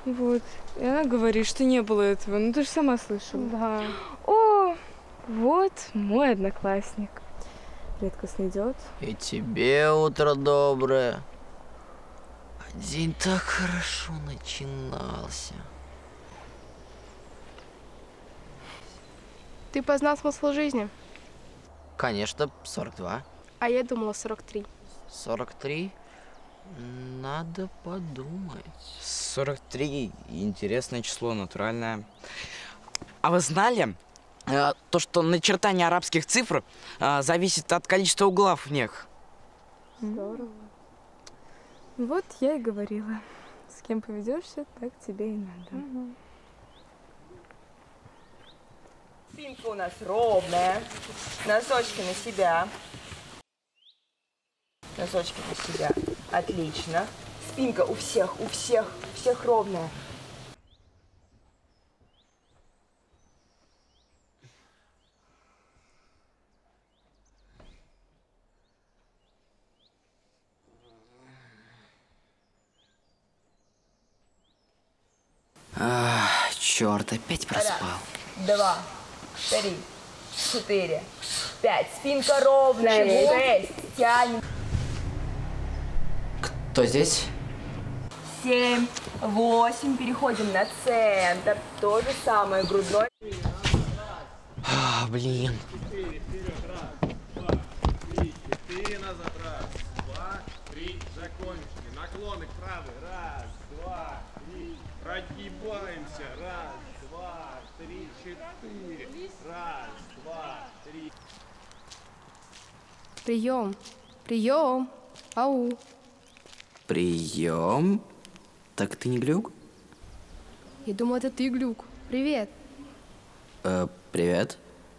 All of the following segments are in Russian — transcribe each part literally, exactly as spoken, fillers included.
Вот. И она говорит, что не было этого. Ну ты же сама слышала. Да. О, вот мой одноклассник. Редкостно идет. И тебе утро доброе. День так хорошо начинался. Ты познал смысл жизни? Конечно, сорок два. А я думала сорок три. сорок три? Надо подумать. сорок три – интересное число, натуральное. А вы знали, э, то, что начертание арабских цифр э, зависит от количества углов в них? Здорово. Вот я и говорила. С кем поведешься, так тебе и надо. Угу. Спинка у нас ровная. Носочки на себя. Носочки на себя. Отлично. Спинка у всех, у всех, у всех ровная. А, черт, опять проспал. Раз, два, три, четыре, пять. Спинка ровная. Шесть. Тянем. Кто здесь? Семь, восемь. Переходим на центр. То же самое. Грудной. А, блин. Четыре, вперед, раз, два, три, четыре, назад, раз, два, три, закончили. Наклоны к правой, раз, два, три, прогибаемся, раз, два, три, четыре, раз, два, три. Прием, прием, ау. Прием. Так ты не глюк? Я думала, это ты, глюк. Привет. Э, привет.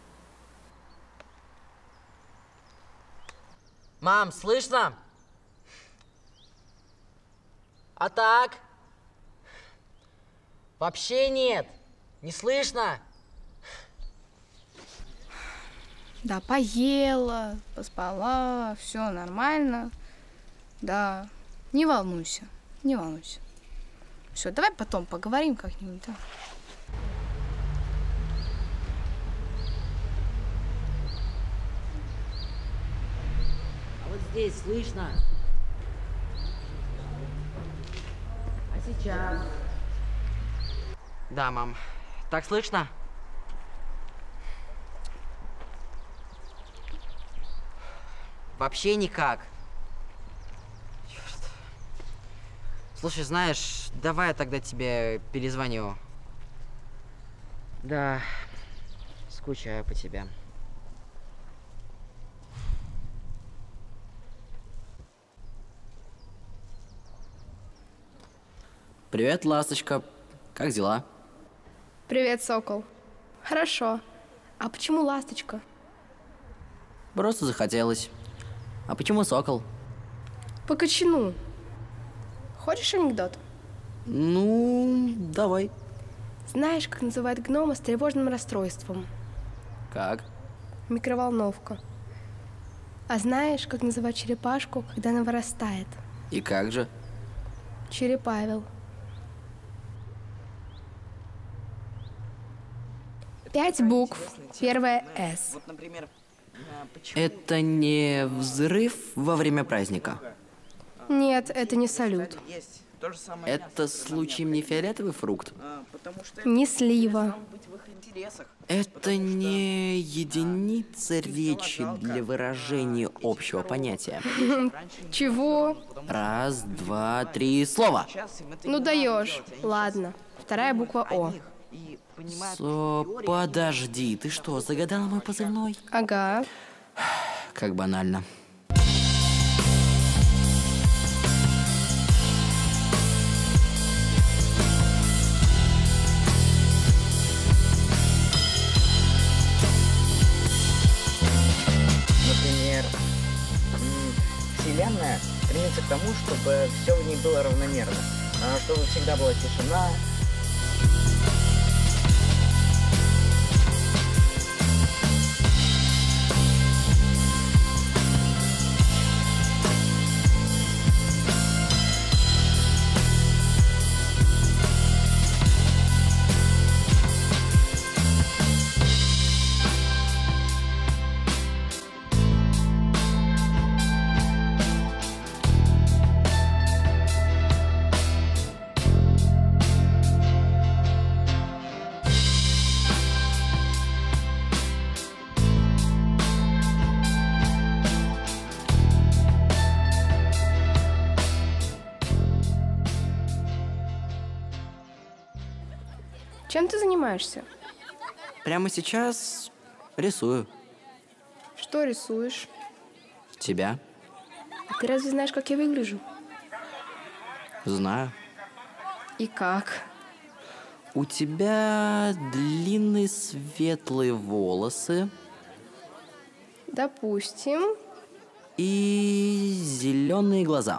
Мам, слышно? А так? Вообще нет. Не слышно? Да, поела, поспала, все нормально. Да, не волнуйся, не волнуйся. Все, давай потом поговорим как-нибудь, да? А вот здесь слышно? А сейчас? Да, мам. Так слышно? Вообще никак. Черт. Слушай, знаешь, давай я тогда тебе перезвоню. Да, скучаю по тебе. Привет, ласточка. Как дела? Привет, сокол. Хорошо. А почему ласточка? Просто захотелось. А почему сокол? По кочану. Хочешь анекдот? Ну, давай. Знаешь, как называют гнома с тревожным расстройством? Как? Микроволновка. А знаешь, как называют черепашку, когда она вырастает? И как же? Черепавел. Пять букв. Первая «С». Вот, например, это не взрыв во время праздника? Нет, это не салют. Это случаем не фиолетовый фрукт? Не слива. Это не единица речи для выражения общего понятия. Чего? Раз, два, три, слово. Ну даешь. Ладно. Вторая буква «О». Со, подожди, ты что, загадала мой позывной? Ага. Как банально. Например, Вселенная стремится к тому, чтобы все в ней было равномерно, чтобы всегда была тишина. Чем ты занимаешься? Прямо сейчас рисую. Что рисуешь? Тебя. А ты разве знаешь, как я выгляжу? Знаю. И как? У тебя длинные светлые волосы Допустим. и зеленые глаза.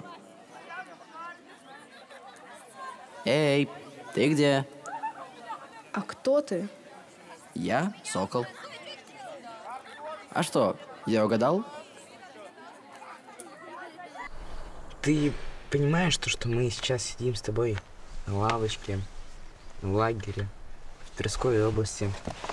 Эй, ты где? А кто ты? Я Сокол. А что, я угадал? Ты понимаешь, то, что мы сейчас сидим с тобой на лавочке, в лагере, в Тверской области,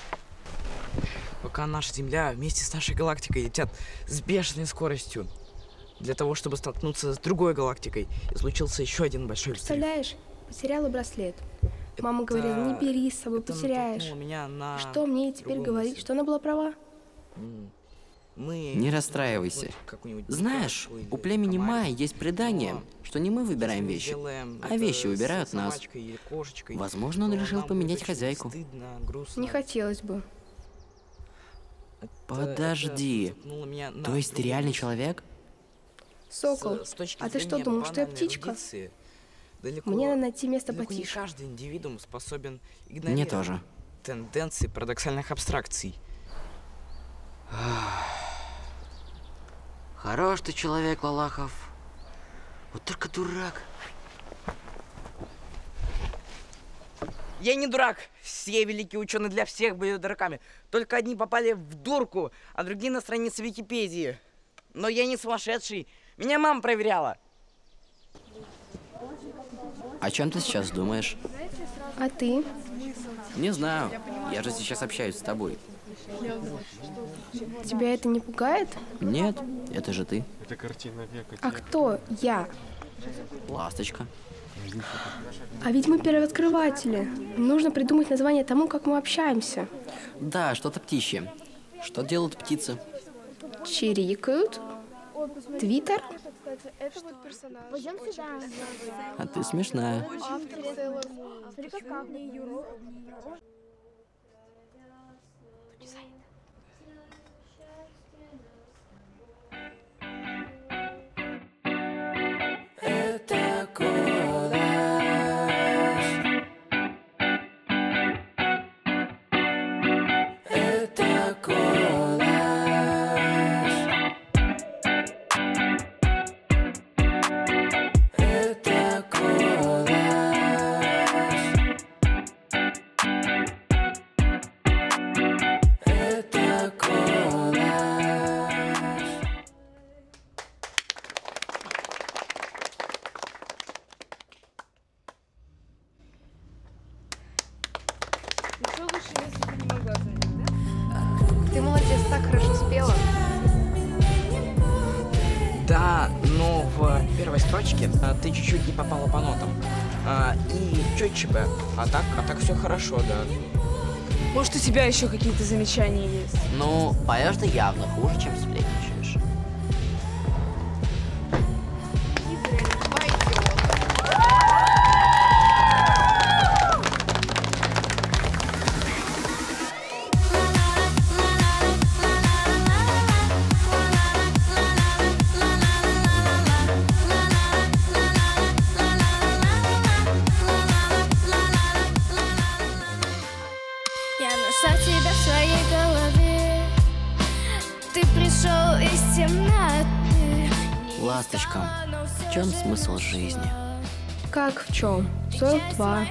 пока наша Земля вместе с нашей галактикой летят с бешеной скоростью для того, чтобы столкнуться с другой галактикой, и случился еще один большой взрыв. Представляешь, потеряла браслет. Мама говорила, не бери с собой, Это потеряешь. натолкнуло меня на Что мне ей теперь другую говорить? мысль. Что она была права? Мы Не расстраивайся. вот какую-нибудь Знаешь, кошку или у племени комарика. майя есть предание, Но что не мы выбираем если мы вещи, сделаем а это вещи с выбирают нас. собачкой или кошечкой, Возможно, он то решил нам поменять будет очень хозяйку. стыдно, грустно. Не хотелось бы. Это- Подожди. это натолкнуло меня на То есть ты другую реальный мысль. человек? Сокол, С- с точки а ты что зрения думал, что я банальной птичка? эрудиции, далеко, Мне надо найти место далеко не потише. каждый индивидуум способен Мне игнорировать тоже. тенденции парадоксальных абстракций. Хорош ты человек, Лалахов. Вот только дурак. Я не дурак. Все великие ученые для всех были дураками. Только одни попали в дурку, а другие на странице Википедии. Но я не сумасшедший. Меня мама проверяла. О чем ты сейчас думаешь? А ты? Не знаю. Я же сейчас общаюсь с тобой. Тебя это не пугает? Нет, это же ты. Это картина века. А кто я? Ласточка. А ведь мы первооткрыватели. Нужно придумать название тому, как мы общаемся. Да, что-то птичье. Что делают птицы? Чирикают. Твиттер. А ты смешная. Ты молодец, так хорошо спела. Да, но в первой строчке а, ты чуть-чуть не попала по нотам. А, и четче бы. А так, а так все хорошо, да. Может, у тебя еще какие-то замечания есть? Ну, поешь ты явно хуже, чем сплетничаешь. Я нашла тебя в своей голове. Ты пришел из темноты. Ласточка, в чем смысл жизни? Как в чем? сорок два.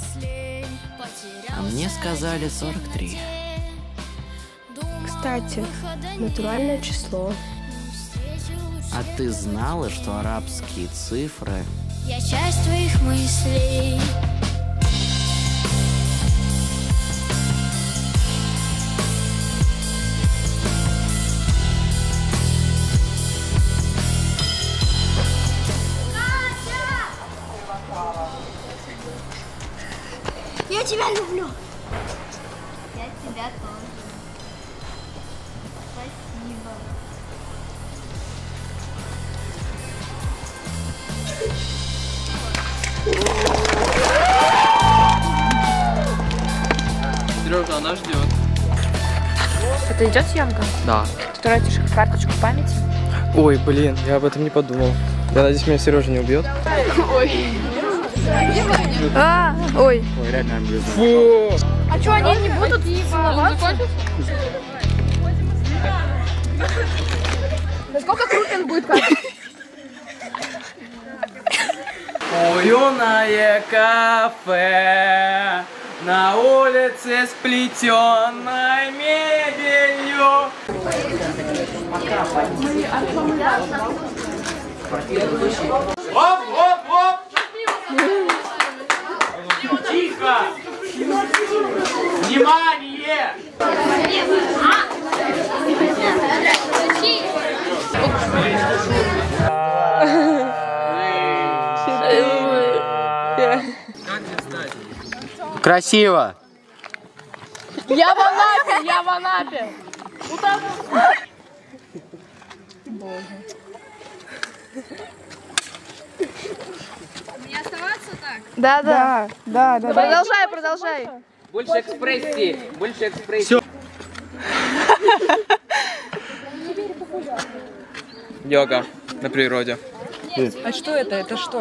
А мне сказали сорок три. Кстати, натуральное число. А ты знала, что арабские цифры... Я часть твоих мыслей. Я тебя люблю. Я тебя тоже. Спасибо. Сережа, она ждет. Это идет съемка? Да. Ты тратишь карточку памяти? Ой, блин, я об этом не подумал. Я надеюсь, меня Сережа не убьет. Ой. А, ой. Ой, реально блин. Фу. А что, они не будут целоваться? Насколько крупен будет карточка? Уютное кафе на улице с плетеной мебелью. Оп, оп, оп! Тихо! Внимание! Красиво! Я в Анапе, я в Анапе. Не оставаться так? Да, да. Да, да. Продолжай, продолжай. Больше экспрессии, больше экспрессии. Йога на природе. А что это? Это что?